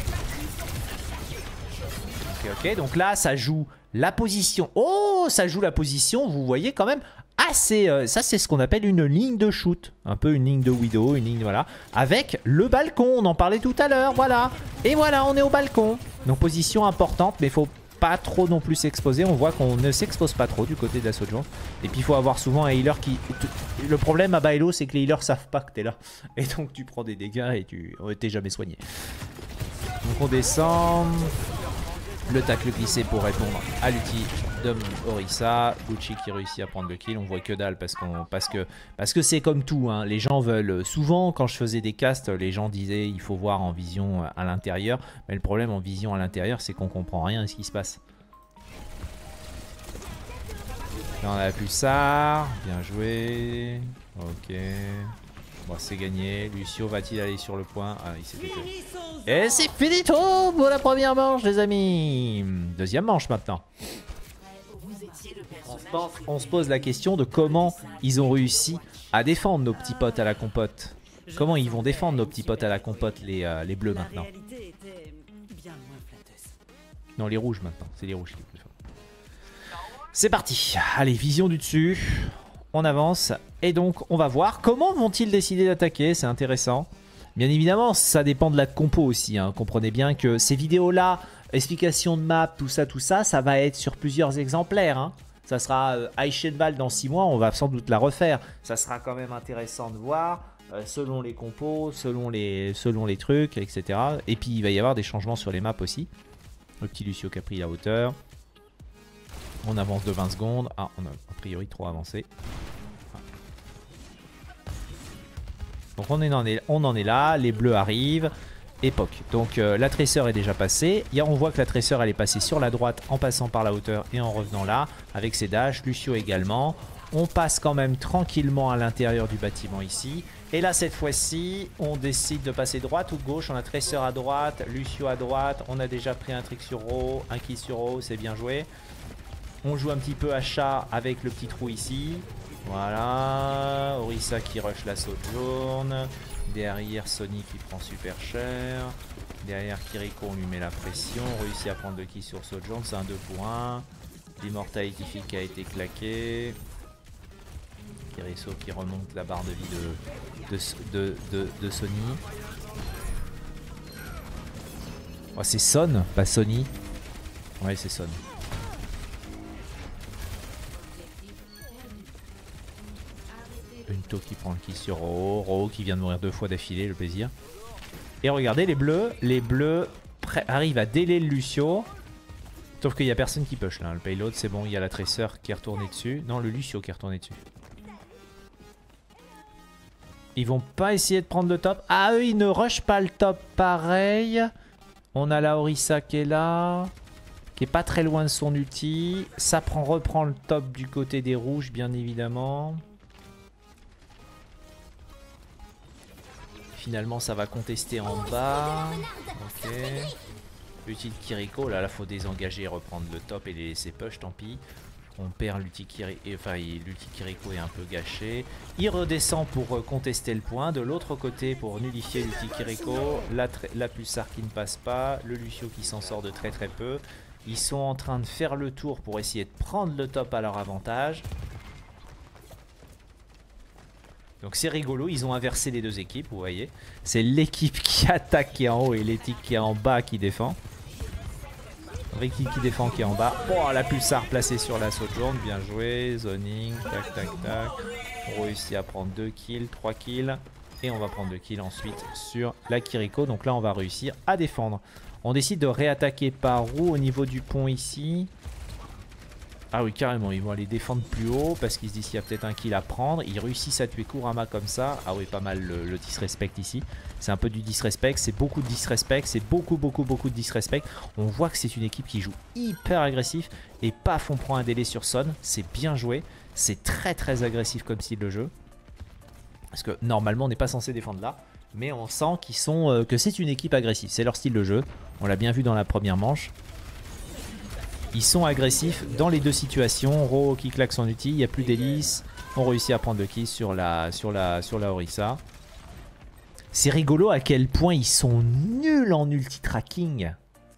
un peu... Ok, ok, donc là ça joue la position. Oh, ça joue la position, vous voyez quand même assez. Euh, ça, c'est ce qu'on appelle une ligne de shoot. Un peu une ligne de Widow, une ligne, voilà. Avec le balcon, on en parlait tout à l'heure, voilà. Et voilà, on est au balcon. Donc position importante, mais il faut pas trop non plus s'exposer. On voit qu'on ne s'expose pas trop du côté de la Sojourn. Et puis il faut avoir souvent un healer qui... Le problème à Bailo, c'est que les healers savent pas que t'es là. Et donc tu prends des dégâts et tu t'es jamais soigné. Donc on descend. Le tacle glissé pour répondre à l'ulti de Orisa. Gucci qui réussit à prendre le kill. On voit que dalle parce qu'on parce que parce que c'est comme tout. Hein. Les gens veulent souvent, quand je faisais des casts, les gens disaient il faut voir en vision à l'intérieur. Mais le problème en vision à l'intérieur, c'est qu'on comprend rien à ce qui se passe. Là on a plus ça. Bien joué. Ok. Bon, c'est gagné. Lucio va-t-il aller sur le point? Ah, il s'est fait. Et c'est finito pour la première manche, les amis. Deuxième manche maintenant. On se, pense, on se pose la question de comment ils ont réussi à défendre nos petits potes à la compote. Comment ils vont défendre nos petits potes à la compote, les, euh, les bleus maintenant. Non, les rouges maintenant. C'est les rouges qui sont plus forts. C'est parti. Allez, vision du dessus. On avance. Et donc, on va voir comment vont-ils décider d'attaquer. C'est intéressant. Bien évidemment, ça dépend de la compo aussi. Hein. Comprenez bien que ces vidéos-là, explication de map, tout ça, tout ça, ça va être sur plusieurs exemplaires. Hein. Ça sera euh, Eichenwald dans six mois, on va sans doute la refaire. Ça sera quand même intéressant de voir, euh, selon les compos, selon les, selon les trucs, et cetera. Et puis il va y avoir des changements sur les maps aussi. Le petit Lucio qui a pris la hauteur. On avance de vingt secondes. Ah, on a a priori trop avancé. Donc on, est, on, est, on en est là, les bleus arrivent. Époque. Donc euh, la tresseur est déjà passée. Hier, on voit que la tresseur elle est passée sur la droite en passant par la hauteur et en revenant là avec ses dashs. Lucio également. On passe quand même tranquillement à l'intérieur du bâtiment ici. Et là cette fois-ci on décide de passer droite ou gauche. On a tresseur à droite, Lucio à droite. On a déjà pris un trick sur Ro, un kill sur Ro, c'est bien joué. On joue un petit peu à chat avec le petit trou ici. Voilà, Orisa qui rush la Sojourn. Derrière Sony qui prend super cher. Derrière Kiriko on lui met la pression. On réussit à prendre le kill sur Sojourn, c'est un deux pour un. L'immortality Field qui a été claqué. Kiriso qui remonte la barre de vie de, de, de, de, de Sony. Oh, c'est Son, pas Sony. Ouais, c'est Son. Unto qui prend le kill sur Ro. Ro qui vient de mourir deux fois d'affilée, le plaisir. Et regardez les bleus. Les bleus arrivent à délai le Lucio. Sauf qu'il n'y a personne qui push là. Le payload c'est bon, il y a la tresseur qui est retournée dessus. Non, le Lucio qui est retourné dessus. Ils vont pas essayer de prendre le top. Ah, eux ils ne rushent pas le top pareil. On a la Orisa qui est là. Qui est pas très loin de son ulti. Ça prend, reprend le top du côté des rouges bien évidemment. Finalement ça va contester en bas. Ok. L'ulti de Kiriko, là, là faut désengager et reprendre le top et les laisser push, tant pis. On perd l'ulti Kiriko, enfin l'ulti Kiriko est un peu gâché. Il redescend pour contester le point. De l'autre côté pour nullifier l'ulti Kiriko. La, la pulsar qui ne passe pas. Le Lucio qui s'en sort de très très peu. Ils sont en train de faire le tour pour essayer de prendre le top à leur avantage. Donc c'est rigolo, ils ont inversé les deux équipes, vous voyez. C'est l'équipe qui attaque qui est en haut et l'équipe qui est en bas qui défend. L'équipe qui défend qui est en bas. Oh, la pulsar placée sur la Sojourn, bien joué. Zoning, tac tac tac. On réussit à prendre deux kills, trois kills. Et on va prendre deux kills ensuite sur la Kiriko. Donc là on va réussir à défendre. On décide de réattaquer par où au niveau du pont ici. Ah oui, carrément, ils vont aller défendre plus haut parce qu'ils se disent qu'il y a peut-être un kill à prendre. Ils réussissent à tuer Kurama comme ça. Ah oui, pas mal le, le disrespect ici. C'est un peu du disrespect, c'est beaucoup de disrespect, c'est beaucoup, beaucoup, beaucoup de disrespect. On voit que c'est une équipe qui joue hyper agressif. Et paf, on prend un délai sur Son. C'est bien joué. C'est très, très agressif comme style de jeu. Parce que normalement, on n'est pas censé défendre là. Mais on sent qu'ils sont, euh, que c'est une équipe agressive. C'est leur style de jeu. On l'a bien vu dans la première manche. Ils sont agressifs dans les deux situations. Ro qui claque son ulti, il n'y a plus d'hélice. On réussit à prendre le kill sur la, sur la, sur la Orisa. C'est rigolo à quel point ils sont nuls en ulti-tracking.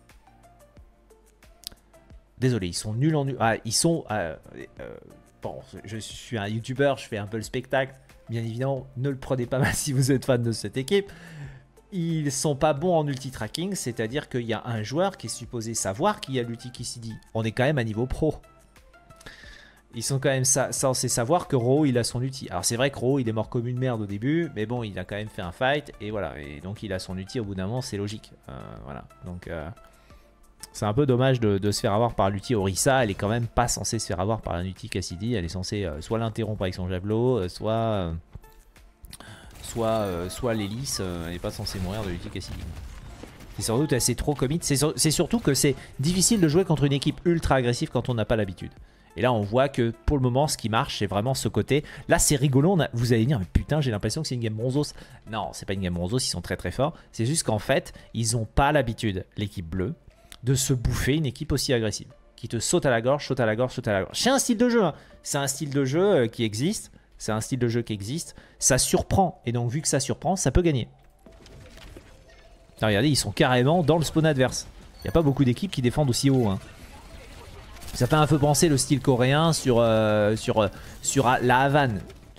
Désolé, ils sont nuls en... Ah, ils sont... Euh, euh, bon, je suis un youtubeur, je fais un peu le spectacle. Bien évidemment, ne le prenez pas mal si vous êtes fan de cette équipe. Ils sont pas bons en ulti-tracking, c'est-à-dire qu'il y a un joueur qui est supposé savoir qu'il y a l'ulti qui s'y dit. On est quand même à niveau pro. Ils sont quand même sa censés savoir que Ro il a son ulti. Alors c'est vrai que Ro il est mort comme une merde au début, mais bon il a quand même fait un fight et voilà. Et donc il a son ulti au bout d'un moment, c'est logique. Euh, voilà. Donc euh, c'est un peu dommage de, de se faire avoir par l'ulti Orisa. Elle est quand même pas censée se faire avoir par un ulti Cassidy. Elle est censée euh, soit l'interrompre avec son javelot, euh, soit... Euh, soit, euh, soit l'hélice, euh, elle n'est pas censée mourir de l'ulti Cassidy. C'est sans doute assez trop commit. C'est sur, surtout que c'est difficile de jouer contre une équipe ultra agressive quand on n'a pas l'habitude. Et là on voit que pour le moment ce qui marche c'est vraiment ce côté. Là c'est rigolo, on a, vous allez dire mais putain j'ai l'impression que c'est une game bronzos. Non c'est pas une game bronzos, ils sont très très forts. C'est juste qu'en fait ils n'ont pas l'habitude, l'équipe bleue, de se bouffer une équipe aussi agressive. Qui te saute à la gorge, saute à la gorge, saute à la gorge. C'est un style de jeu, hein. C'est un style de jeu euh, qui existe. C'est un style de jeu qui existe. Ça surprend. Et donc, vu que ça surprend, ça peut gagner. Alors, regardez, ils sont carrément dans le spawn adverse. Il n'y a pas beaucoup d'équipes qui défendent aussi haut. Hein. Ça fait un peu penser le style coréen sur, euh, sur, euh, sur la Havane.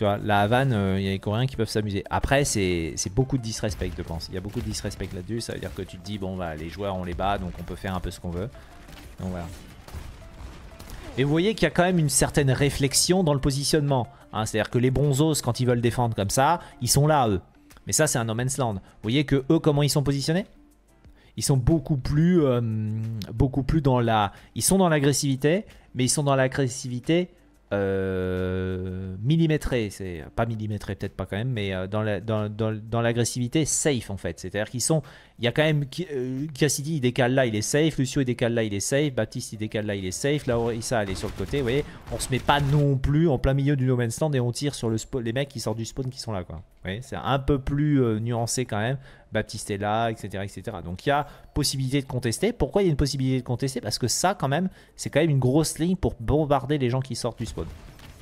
Tu vois, la Havane, il euh, y a les Coréens qui peuvent s'amuser. Après, c'est beaucoup de disrespect, je pense. Il y a beaucoup de disrespect là-dessus. Ça veut dire que tu te dis, bon, bah, les joueurs, on les bat, donc on peut faire un peu ce qu'on veut. Donc voilà. Et vous voyez qu'il y a quand même une certaine réflexion dans le positionnement. Hein, c'est-à-dire que les bronzos, quand ils veulent défendre comme ça, ils sont là, eux. Mais ça, c'est un no man's land. Vous voyez que eux, comment ils sont positionnés? Ils sont beaucoup plus, euh, beaucoup plus dans la... Ils sont dans l'agressivité, mais ils sont dans l'agressivité euh, millimétrée. C'est pas millimétrée, peut-être pas quand même, mais euh, dans l'agressivité la, dans, dans, dans safe, en fait. C'est-à-dire qu'ils sont... Il y a quand même... Euh, Cassidy, il décale là, il est safe. Lucio, il décale là, il est safe. Baptiste, il décale là, il est safe. Laurissa, elle est sur le côté, vous voyez. On se met pas non plus en plein milieu du no man's land et on tire sur le spawn, les mecs qui sortent du spawn qui sont là, quoi. Vous voyez, c'est un peu plus euh, nuancé quand même. Baptiste est là, et cetera, et cetera. Donc il y a possibilité de contester. Pourquoi il y a une possibilité de contester? Parce que ça, quand même, c'est quand même une grosse ligne pour bombarder les gens qui sortent du spawn.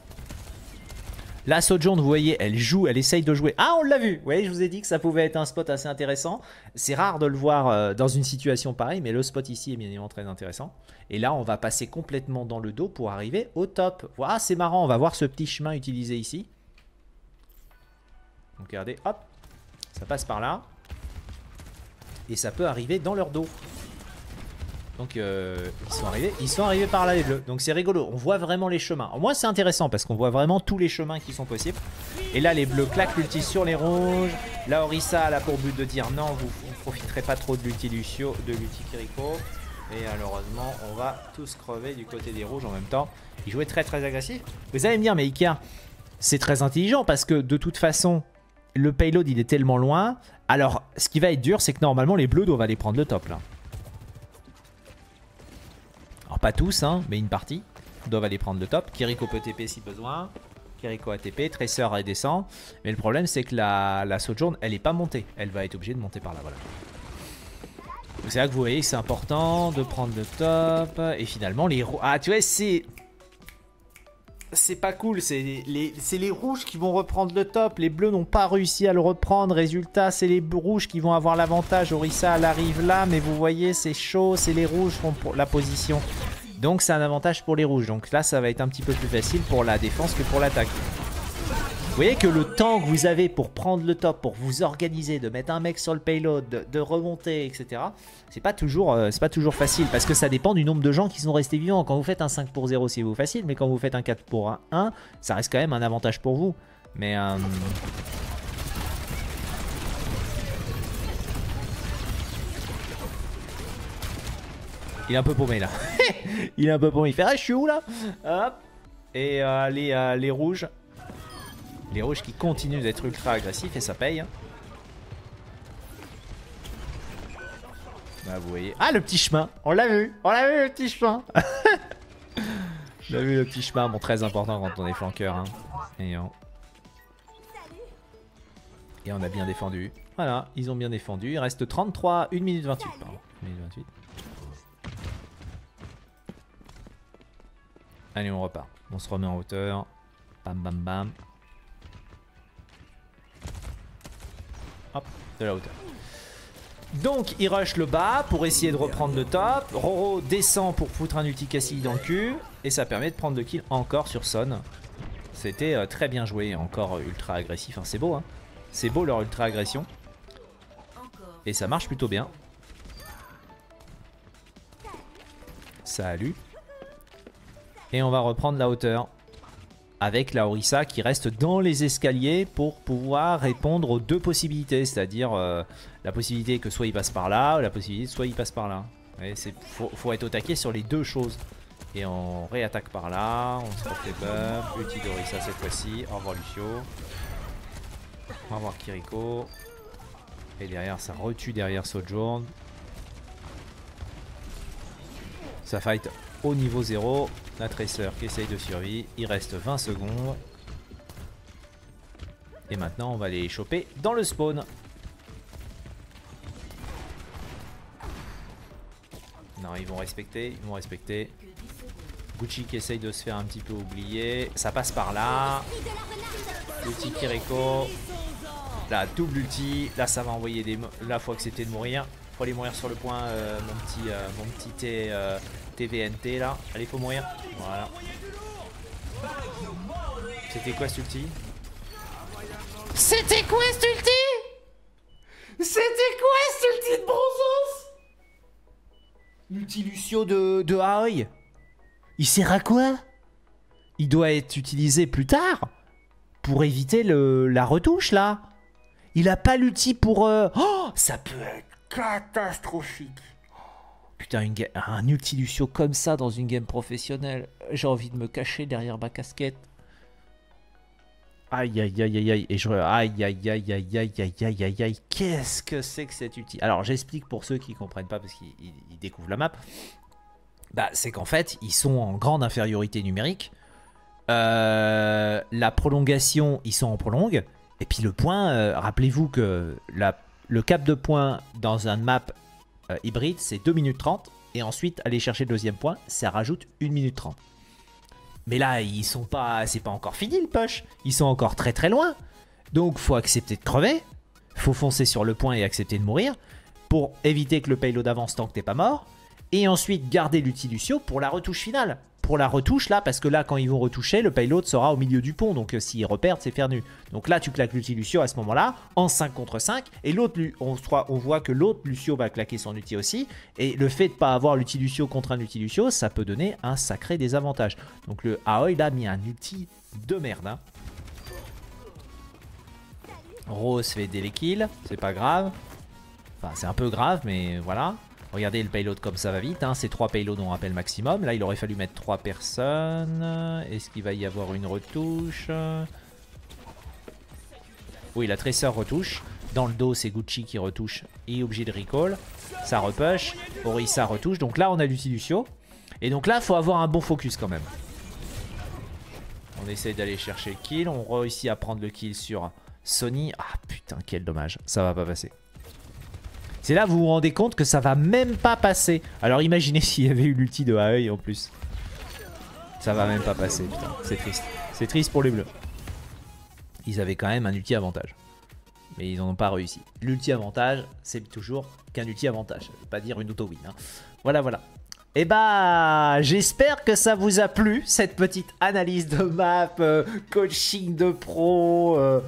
La Sojourn, vous voyez, elle joue, elle essaye de jouer. Ah, on l'a vu! Vous voyez, je vous ai dit que ça pouvait être un spot assez intéressant. C'est rare de le voir euh, dans une situation pareille, mais le spot ici est bien évidemment très intéressant. Et là, on va passer complètement dans le dos pour arriver au top. Voilà, c'est marrant, on va voir ce petit chemin utilisé ici. Donc regardez, hop, ça passe par là. Et ça peut arriver dans leur dos. Donc euh, ils sont arrivés, ils sont arrivés par là les bleus. Donc c'est rigolo, on voit vraiment les chemins. Au moins c'est intéressant parce qu'on voit vraiment tous les chemins qui sont possibles. Et là les bleus claquent l'ulti sur les rouges. Là Orisa a pour but de dire non, vous ne profiterez pas trop de l'ulti Lucio, de l'ulti Kiriko. Et malheureusement on va tous crever du côté des rouges en même temps. Ils jouaient très très agressif. Vous allez me dire mais Iker, c'est très intelligent parce que de toute façon le payload il est tellement loin. Alors ce qui va être dur c'est que normalement les bleus doivent aller prendre le top là. Alors pas tous, hein, mais une partie doivent aller prendre le top. Kiriko peut T P si besoin. Kiriko a T P, Tracer elle descend. Mais le problème c'est que la, la Sojourn elle est pas montée. Elle va être obligée de monter par là, voilà. C'est là que vous voyez que c'est important de prendre le top. Et finalement les rouges... Ah tu vois c'est... C'est pas cool, c'est les, les, les rouges qui vont reprendre le top. Les bleus n'ont pas réussi à le reprendre. Résultat, c'est les rouges qui vont avoir l'avantage. Orisa, elle arrive là, mais vous voyez, c'est chaud. C'est les rouges qui font pour la position. Donc, c'est un avantage pour les rouges. Donc là, ça va être un petit peu plus facile pour la défense que pour l'attaque. Vous voyez que le temps que vous avez pour prendre le top, pour vous organiser, de mettre un mec sur le payload, de, de remonter, et cetera. C'est pas toujours, euh, c'est pas toujours facile parce que ça dépend du nombre de gens qui sont restés vivants. Quand vous faites un cinq pour zéro, c'est vous facile, mais quand vous faites un quatre pour un, ça reste quand même un avantage pour vous. Mais euh... il est un peu paumé là. Il est un peu paumé. Il fait ah, je suis où là? Hop. Et euh, les, euh, les rouges. Les rouges qui continuent d'être ultra agressifs et ça paye. Là, vous voyez. Ah, le petit chemin. On l'a vu. On l'a vu, le petit chemin. On a vu le petit chemin. Bon, très important quand on est flanqueur. Hein. Et, on... et on a bien défendu. Voilà, ils ont bien défendu. Il reste trente-trois, une minute vingt-huit. Pardon. une minute vingt-huit. Allez, on repart. On se remet en hauteur. Bam, bam, bam. Hop, de la hauteur. Donc il rush le bas pour essayer de reprendre le top. Roro descend pour foutre un ulti Cassidy dans le cul. Et ça permet de prendre le kill encore sur Son. C'était euh, très bien joué. Encore euh, ultra agressif. Hein. C'est beau, hein. C'est beau leur ultra agression. Et ça marche plutôt bien. Salut. Et on va reprendre la hauteur. Avec la Orisa qui reste dans les escaliers pour pouvoir répondre aux deux possibilités. C'est-à-dire euh, la possibilité que soit il passe par là, ou la possibilité que soit il passe par là. Il faut, faut être au taquet sur les deux choses. Et on réattaque par là, on se refait buff. Ulti d'Orisa cette fois-ci. Au revoir Lucio. Au revoir Kiriko. Et derrière ça retue derrière Sojourn. Ça fight au niveau zéro. La Tracer qui essaye de survivre. Il reste vingt secondes. Et maintenant on va les choper dans le spawn. Non, ils vont respecter. Ils vont respecter. Gucci qui essaye de se faire un petit peu oublier. Ça passe par là. Ulti Kiriko. La double ulti. Là ça va envoyer des... Là faut accepter de mourir. Faut aller mourir sur le point, euh, mon petit, euh, mon petit T, euh, T V N T là. Allez, faut mourir. Voilà. C'était quoi cet ulti? C'était quoi cet ulti? C'était quoi cet ulti de Bronzos? L'ulti Lucio de, de Aoi. Il sert à quoi? Il doit être utilisé plus tard pour éviter le, la retouche là. Il a pas l'ulti pour... Euh... Oh, ça peut être catastrophique. Putain, une un ulti Lucio comme ça dans une game professionnelle. J'ai envie de me cacher derrière ma casquette. Aïe aïe aïe aïe aïe. Et je... Aïe aïe aïe aïe aïe aïe aïe aïe aïe. Qu'est-ce que c'est que cet ulti? Alors j'explique pour ceux qui comprennent pas parce qu'ils découvrent la map. Bah c'est qu'en fait, ils sont en grande infériorité numérique. Euh, la prolongation, ils sont en prolongue. Et puis le point, euh, rappelez-vous que la, le cap de point dans un map euh, hybride, c'est deux minutes trente. Et ensuite, aller chercher le deuxième point, ça rajoute une minute trente. Mais là, ils sont pas, c'est pas encore fini le push. Ils sont encore très très loin. Donc, faut accepter de crever. Faut foncer sur le point et accepter de mourir. Pour éviter que le payload avance tant que t'es pas mort. Et ensuite, garder l'ulti Lucio pour la retouche finale. Pour la retouche là, parce que là, quand ils vont retoucher, le payload sera au milieu du pont. Donc, euh, s'ils reperdent, c'est faire nu. Donc là, tu claques l'ulti Lucio à ce moment-là, en cinq contre cinq. Et l'autre, on, on voit que l'autre Lucio va claquer son ulti aussi. Et le fait de ne pas avoir l'ulti Lucio contre un ulti Lucio, ça peut donner un sacré désavantage. Donc le Aoi, il a mis un ulti de merde. Hein. Rose fait des kills, c'est pas grave. Enfin, c'est un peu grave, mais voilà. Regardez le payload comme ça va vite, hein. C'est trois payloads on rappelle maximum. Là il aurait fallu mettre trois personnes. Est-ce qu'il va y avoir une retouche? Oui, la Tracer retouche. Dans le dos c'est Gucci qui retouche. Il est obligé de recall. Ça repush. Orisa retouche. Donc là on a l'ulti Lucio. Et donc là il faut avoir un bon focus quand même. On essaye d'aller chercher le kill. On réussit à prendre le kill sur Sony. Ah putain quel dommage. Ça va pas passer. C'est là vous vous rendez compte que ça va même pas passer. Alors imaginez s'il y avait eu l'ulti de Aoi en plus. Ça va même pas passer, putain. C'est triste. C'est triste pour les bleus. Ils avaient quand même un ulti avantage. Mais ils n'en ont pas réussi. L'ulti avantage, c'est toujours qu'un ulti avantage. Ça veut pas dire une auto-win. Hein. Voilà, voilà. Et bah, j'espère que ça vous a plu, cette petite analyse de map, euh, coaching de pro, euh,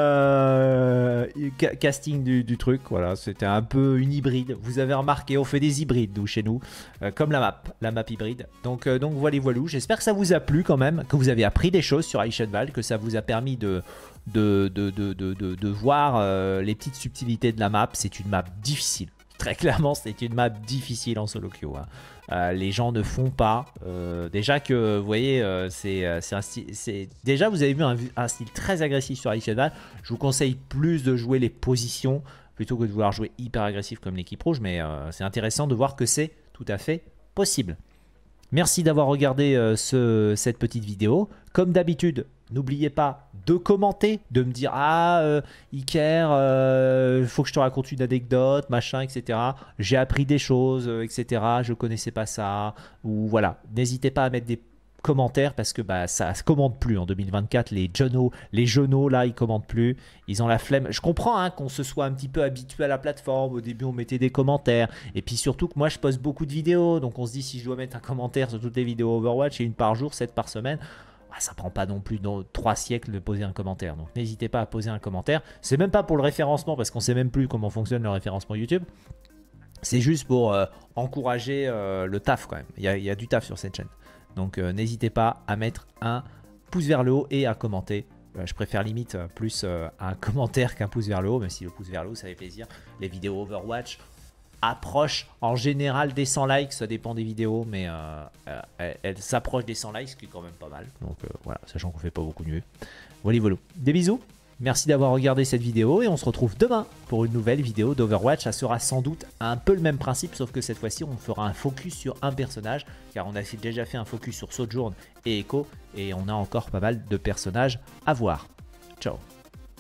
euh, casting du, du truc. Voilà, c'était un peu une hybride. Vous avez remarqué, on fait des hybrides, nous, chez nous, euh, comme la map, la map hybride. Donc, euh, donc voilà, voilà. J'espère que ça vous a plu quand même, que vous avez appris des choses sur Eichenwald, que ça vous a permis de, de, de, de, de, de, de voir euh, les petites subtilités de la map. C'est une map difficile. Très clairement, c'est une map difficile en solo queue. Hein. Euh, les gens ne font pas. Euh, déjà que, vous voyez, euh, c'est un style. Déjà, vous avez vu un, un style très agressif sur Eichenwald. Je vous conseille plus de jouer les positions plutôt que de vouloir jouer hyper agressif comme l'équipe rouge. Mais euh, c'est intéressant de voir que c'est tout à fait possible. Merci d'avoir regardé euh, ce, cette petite vidéo. Comme d'habitude, n'oubliez pas de commenter, de me dire « Ah, euh, Iker, il euh, faut que je te raconte une anecdote, machin, et cetera. J'ai appris des choses, euh, et cetera. Je connaissais pas ça. » Ou voilà, n'hésitez pas à mettre des commentaires parce que bah, ça se commente plus en deux mille vingt-quatre. Les journaux, les journaux là, ils commentent plus. Ils ont la flemme. Je comprends hein, qu'on se soit un petit peu habitué à la plateforme. Au début, on mettait des commentaires. Et puis surtout que moi, je poste beaucoup de vidéos. Donc on se dit si je dois mettre un commentaire sur toutes les vidéos Overwatch et une par jour, sept par semaine. Ça prend pas non plus dans trois siècles de poser un commentaire. Donc n'hésitez pas à poser un commentaire. C'est même pas pour le référencement parce qu'on sait même plus comment fonctionne le référencement YouTube. C'est juste pour euh, encourager euh, le taf quand même. Il y, a, il y a du taf sur cette chaîne. Donc euh, n'hésitez pas à mettre un pouce vers le haut et à commenter. Euh, je préfère limite euh, plus euh, un commentaire qu'un pouce vers le haut. Même si le pouce vers le haut ça fait plaisir. Les vidéos Overwatch approche en général des cent likes, ça dépend des vidéos, mais euh, euh, elle, elle s'approche des cent likes, ce qui est quand même pas mal. Donc euh, voilà, sachant qu'on fait pas beaucoup mieux. Voilà, voilà. Des bisous, merci d'avoir regardé cette vidéo et on se retrouve demain pour une nouvelle vidéo d'Overwatch. Ça sera sans doute un peu le même principe, sauf que cette fois-ci, on fera un focus sur un personnage, car on a déjà fait un focus sur Sojourn et Echo, et on a encore pas mal de personnages à voir. Ciao.